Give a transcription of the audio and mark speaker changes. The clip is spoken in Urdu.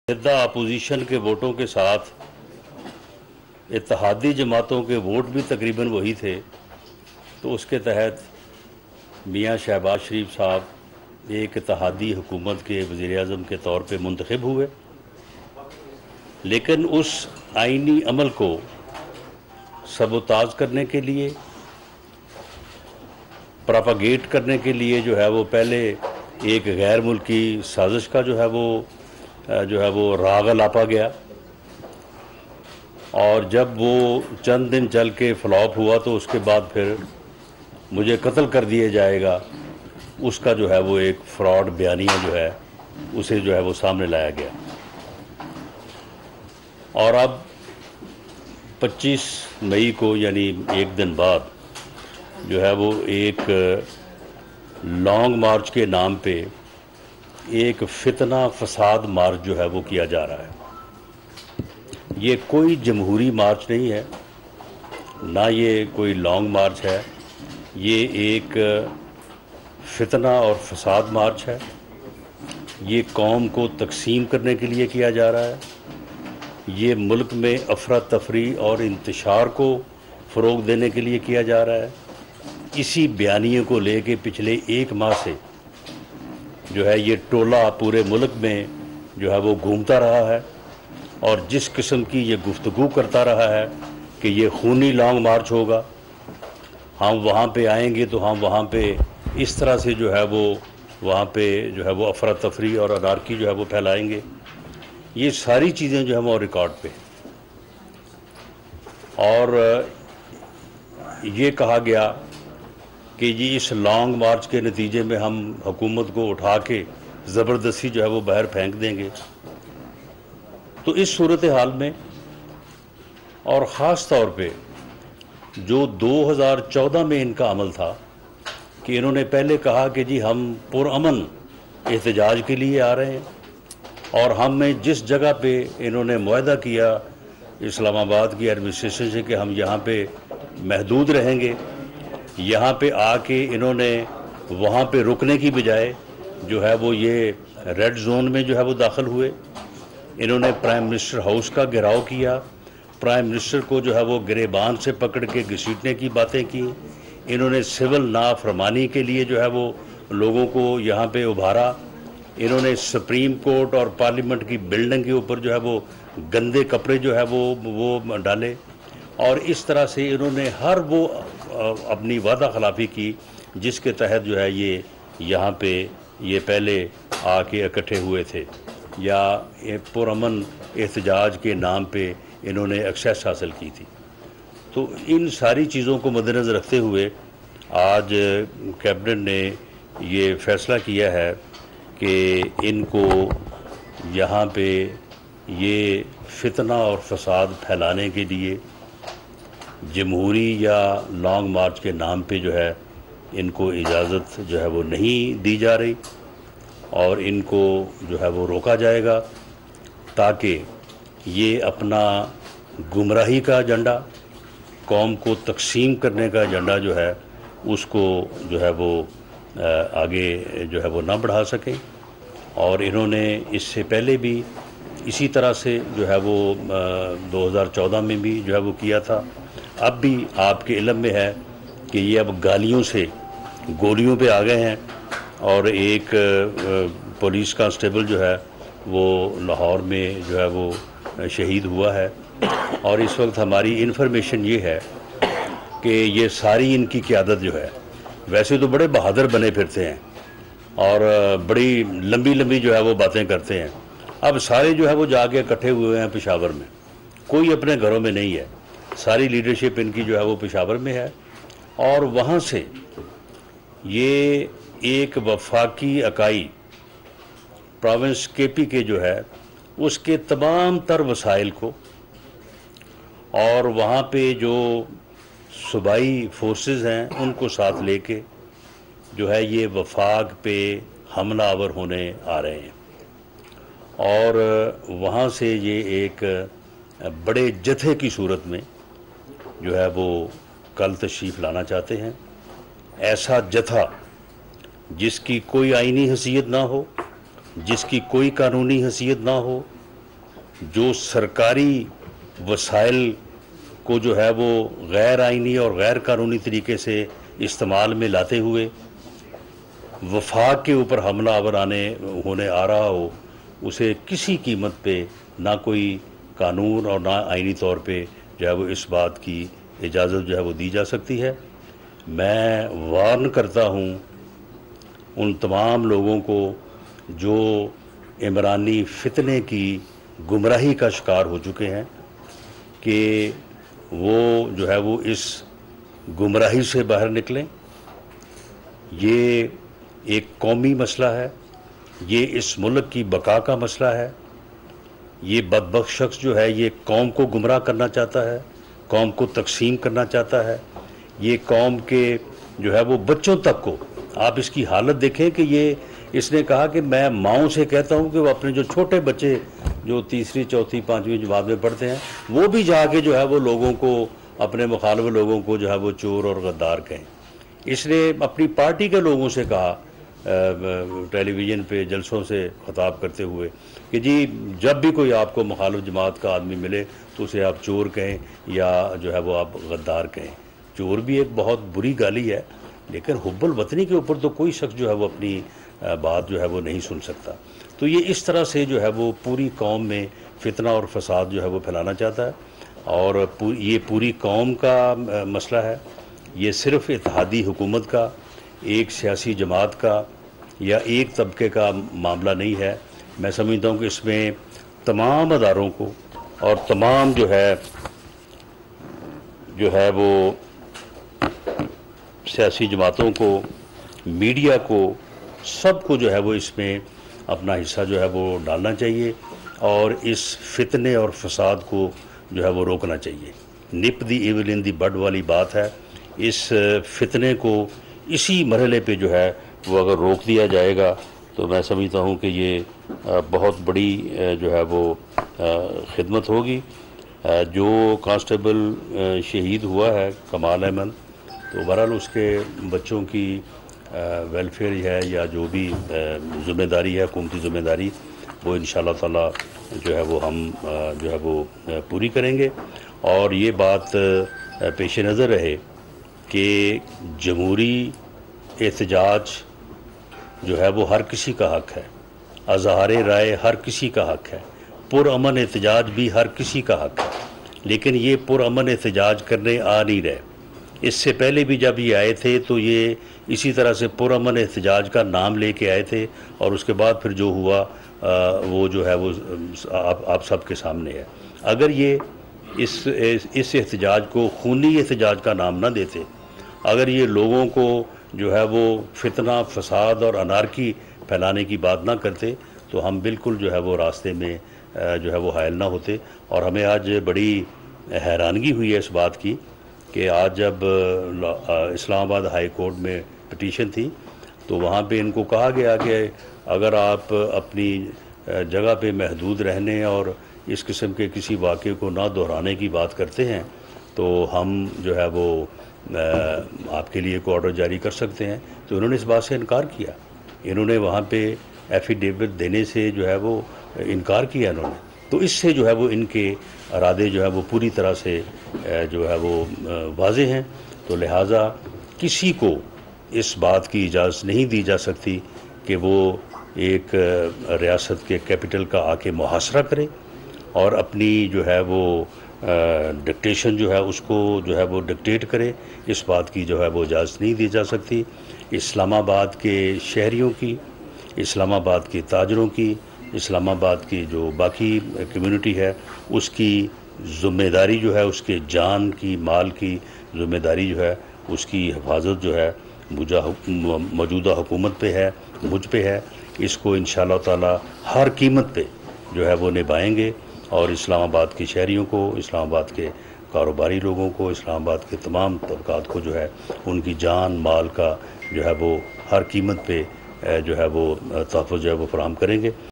Speaker 1: اپوزیشن کے ووٹوں کے ساتھ اتحادی جماعتوں کے ووٹ بھی تقریباً وہی تھے، تو اس کے تحت میاں شہباز شریف صاحب ایک اتحادی حکومت کے وزیر اعظم کے طور پہ منتخب ہوئے، لیکن اس آئینی عمل کو سبوتاژ کرنے کے لیے، پراپاگیٹ کرنے کے لیے جو ہے وہ پہلے ایک غیر ملکی سازش کا جو ہے وہ راغ لاپا گیا، اور جب وہ چند دن چل کے فلاپ ہوا تو اس کے بعد پھر مجھے قتل کر دیا جائے گا، اس کا جو ہے وہ ایک فراڈ بیانیہ جو ہے اسے جو ہے وہ سامنے لایا گیا۔ اور اب 25 مئی کو یعنی ایک دن بعد جو ہے وہ ایک لانگ مارچ کے نام پہ ایک فتنہ فساد مارچ جو ہے وہ کیا جا رہا ہے۔ یہ کوئی جمہوری مارچ نہیں ہے، نہ یہ کوئی لانگ مارچ ہے، یہ ایک فتنہ اور فساد مارچ ہے۔ یہ قوم کو تقسیم کرنے کے لیے کیا جا رہا ہے، یہ ملک میں افراتفری اور انتشار کو فروغ دینے کے لیے کیا جا رہا ہے۔ اسی بیانیے کو لے کے پچھلے ایک ماہ سے جو ہے یہ ٹولہ پورے ملک میں جو ہے وہ گھومتا رہا ہے، اور جس قسم کی یہ گفتگو کرتا رہا ہے کہ یہ خونی لانگ مارچ ہوگا، ہم وہاں پہ آئیں گے تو ہم وہاں پہ اس طرح سے جو ہے وہ وہاں پہ جو ہے وہ افراتفری اور انارکی جو ہے وہ پھیلائیں گے، یہ ساری چیزیں جو ہیں وہ ریکارڈ پہ۔ اور یہ کہا گیا کہ جی اس لانگ مارچ کے نتیجے میں ہم حکومت کو اٹھا کے زبردستی جو ہے وہ باہر پھینک دیں گے۔ تو اس صورتحال میں، اور خاص طور پہ جو 2014 میں ان کا عمل تھا کہ انہوں نے پہلے کہا کہ جی ہم پرامن احتجاج کے لیے آ رہے ہیں، اور ہم میں جس جگہ پہ انہوں نے معاہدہ کیا اسلام آباد کی ایڈمنسٹریشن سے کہ ہم یہاں پہ محدود رہیں گے، یہاں پہ آ کے انہوں نے وہاں پہ رکنے کی بجائے جو ہے وہ یہ ریڈ زون میں جو ہے وہ داخل ہوئے۔ انہوں نے پرائم منسٹر ہاؤس کا گھیراؤ کیا، پرائم منسٹر کو جو ہے وہ گریبان سے پکڑ کے گھسیٹنے کی باتیں کی، انہوں نے سول نافرمانی کے لیے جو ہے وہ لوگوں کو یہاں پہ ابھارا، انہوں نے سپریم کورٹ اور پارلیمنٹ کی بلڈنگ کے اوپر جو ہے وہ گندے کپڑے جو ہے وہ ڈالے، اور اس طرح سے انہوں نے ہر وہ اپنی وعدہ خلافی کی جس کے تحت جو ہے یہ یہاں پہ یہ پہلے آ کے اکٹھے ہوئے تھے، یا پرامن احتجاج کے نام پہ انہوں نے ایکسیس حاصل کی تھی۔ تو ان ساری چیزوں کو مد نظر رکھتے ہوئے آج کیبنٹ نے یہ فیصلہ کیا ہے کہ ان کو یہاں پہ یہ فتنہ اور فساد پھیلانے کے لیے جمہوری یا لانگ مارچ کے نام پہ جو ہے ان کو اجازت جو ہے وہ نہیں دی جا رہی، اور ان کو جو ہے وہ روکا جائے گا تاکہ یہ اپنا گمراہی کا ایجنڈا، قوم کو تقسیم کرنے کا ایجنڈا جو ہے اس کو جو ہے وہ آگے جو ہے وہ نہ بڑھا سکیں۔ اور انہوں نے اس سے پہلے بھی اسی طرح سے جو ہے وہ 2014 میں بھی جو ہے وہ کیا تھا۔ اب بھی آپ کے علم میں ہے کہ یہ اب گالیوں سے گولیوں پہ آ گئے ہیں، اور ایک پولیس کانسٹیبل جو ہے وہ لاہور میں جو ہے وہ شہید ہوا ہے، اور اس وقت ہماری انفارمیشن یہ ہے کہ یہ ساری ان کی قیادت جو ہے، ویسے تو بڑے بہادر بنے پھرتے ہیں اور بڑی لمبی لمبی جو ہے وہ باتیں کرتے ہیں، اب سارے جو ہے وہ جا کے اکٹھے ہوئے ہیں پشاور میں، کوئی اپنے گھروں میں نہیں ہے، ساری لیڈرشپ ان کی جو ہے وہ پشاور میں ہے، اور وہاں سے یہ ایک وفاقی اکائی پروونس کے پی کے جو ہے اس کے تمام تر وسائل کو، اور وہاں پہ جو صوبائی فورسز ہیں ان کو ساتھ لے کے جو ہے یہ وفاق پہ حملہ آور ہونے آ رہے ہیں، اور وہاں سے یہ ایک بڑے جتھے کی صورت میں جو ہے وہ کل تشریف لانا چاہتے ہیں۔ ایسا جتھا جس کی کوئی آئینی حیثیت نہ ہو، جس کی کوئی قانونی حیثیت نہ ہو، جو سرکاری وسائل کو جو ہے وہ غیر آئینی اور غیر قانونی طریقے سے استعمال میں لاتے ہوئے وفاق کے اوپر حملہ آور ہونے آ رہا ہو، اسے کسی قیمت پہ نہ کوئی قانون اور نہ آئینی طور پہ جو ہے وہ اس بات کی اجازت جو ہے وہ دی جا سکتی ہے۔ میں وارن کرتا ہوں ان تمام لوگوں کو جو عمرانی فتنے کی گمراہی کا شکار ہو چکے ہیں کہ وہ جو ہے وہ اس گمراہی سے باہر نکلیں۔ یہ ایک قومی مسئلہ ہے، یہ اس ملک کی بقا کا مسئلہ ہے۔ یہ بدبخت شخص جو ہے یہ قوم کو گمراہ کرنا چاہتا ہے، قوم کو تقسیم کرنا چاہتا ہے، یہ قوم کے جو ہے وہ بچوں تک کو، آپ اس کی حالت دیکھیں کہ اس نے کہا کہ میں ماؤں سے کہتا ہوں کہ وہ اپنے جو چھوٹے بچے جو تیسری چوتھی پانچویں جماعت میں پڑھتے ہیں وہ بھی جا کے جو ہے وہ لوگوں کو، اپنے مخالف لوگوں کو جو ہے وہ چور اور غدار کہیں۔ اس نے اپنی پارٹی کے لوگوں سے کہا ٹیلی ویژن پہ جلسوں سے خطاب کرتے ہوئے کہ جی جب بھی کوئی آپ کو مخالف جماعت کا آدمی ملے تو اسے آپ چور کہیں یا جو ہے وہ آپ غدار کہیں۔ چور بھی ایک بہت بری گالی ہے، لیکن حب الوطنی کے اوپر تو کوئی شخص جو ہے وہ اپنی بات جو ہے وہ نہیں سن سکتا۔ تو یہ اس طرح سے جو ہے وہ پوری قوم میں فتنہ اور فساد جو ہے وہ پھیلانا چاہتا ہے، اور یہ پوری قوم کا مسئلہ ہے۔ یہ صرف اتحادی حکومت کا، ایک سیاسی جماعت کا یا ایک طبقے کا معاملہ نہیں ہے۔ میں سمجھتا ہوں کہ اس میں تمام اداروں کو اور تمام جو ہے وہ سیاسی جماعتوں کو، میڈیا کو، سب کو جو ہے وہ اس میں اپنا حصہ جو ہے وہ ڈالنا چاہیے اور اس فتنے اور فساد کو جو ہے وہ روکنا چاہیے۔ نپ دی ایول ان دی بڈ والی بات ہے۔ اس فتنے کو اسی مرحلے پہ جو ہے وہ اگر روک دیا جائے گا تو میں سمجھتا ہوں کہ یہ بہت بڑی جو ہے وہ خدمت ہوگی۔ جو کانسٹیبل شہید ہوا ہے کمال احمد، تو بہرحال اس کے بچوں کی ویلفیئر ہے یا جو بھی ذمہ داری ہے، حکومتی ذمہ داری، وہ انشاءاللہ تعالی جو ہے وہ ہم جو ہے وہ پوری کریں گے۔ اور یہ بات پیش نظر رہے کہ جمہوری احتجاج جو ہے وہ ہر کسی کا حق ہے، اظہار رائے ہر کسی کا حق ہے، پرامن احتجاج بھی ہر کسی کا حق ہے، لیکن یہ پرامن احتجاج کرنے آ نہیں رہے۔ اس سے پہلے بھی جب یہ آئے تھے تو یہ اسی طرح سے پرامن احتجاج کا نام لے کے آئے تھے، اور اس کے بعد پھر جو ہوا وہ جو ہے وہ آپ سب کے سامنے ہے۔ اگر یہ اس احتجاج کو خونی احتجاج کا نام نہ دیتے، اگر یہ لوگوں کو جو ہے وہ فتنہ، فساد اور انارکی پھیلانے کی بات نہ کرتے تو ہم بالکل جو ہے وہ راستے میں جو ہے وہ حائل نہ ہوتے۔ اور ہمیں آج بڑی حیرانگی ہوئی ہے اس بات کی کہ آج جب اسلام آباد ہائی کورٹ میں پٹیشن تھی تو وہاں پہ ان کو کہا گیا کہ اگر آپ اپنی جگہ پہ محدود رہنے اور اس قسم کے کسی واقعے کو نہ دہرانے کی بات کرتے ہیں تو ہم جو ہے وہ آپ کے لیے کوئی آرڈر جاری کر سکتے ہیں۔ تو انہوں نے اس بات سے انکار کیا، انہوں نے وہاں پہ ایفیڈیوٹ دینے سے جو ہے وہ انکار کیا انہوں نے۔ تو اس سے جو ہے وہ ان کے ارادے جو ہے وہ پوری طرح سے جو ہے وہ واضح ہیں۔ تو لہٰذا کسی کو اس بات کی اجازت نہیں دی جا سکتی کہ وہ ایک ریاست کے کیپٹل کا آ کے محاصرہ کرے اور اپنی جو ہے وہ ڈکٹیشن جو ہے اس کو جو ہے وہ ڈکٹیٹ کرے۔ اس بات کی جو ہے وہ اجازت نہیں دی جا سکتی۔ اسلام آباد کے شہریوں کی، اسلام آباد کے تاجروں کی، اسلام آباد کی جو باقی کمیونٹی ہے اس کی ذمہ داری جو ہے، اس کے جان کی، مال کی ذمہ داری جو ہے، اس کی حفاظت جو ہے موجودہ حکومت پہ ہے، مجھ پہ ہے۔ اس کو انشاءاللہ تعالی ہر قیمت پہ جو ہے وہ نبھائیں گے، اور اسلام آباد کے شہریوں کو، اسلام آباد کے کاروباری لوگوں کو، اسلام آباد کے تمام طبقات کو جو ہے ان کی جان مال کا جو ہے وہ ہر قیمت پہ جو ہے وہ تحفظ جو ہے وہ فراہم کریں گے۔